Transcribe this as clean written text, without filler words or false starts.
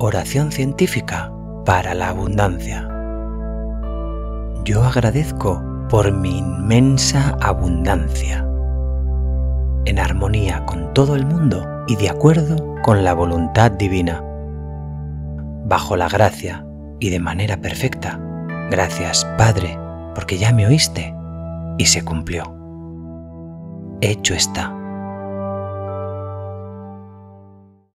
Oración científica para la abundancia. Yo agradezco por mi inmensa abundancia, en armonía con todo el mundo y de acuerdo con la voluntad divina, bajo la gracia y de manera perfecta. Gracias, Padre, porque ya me oíste y se cumplió. Hecho está.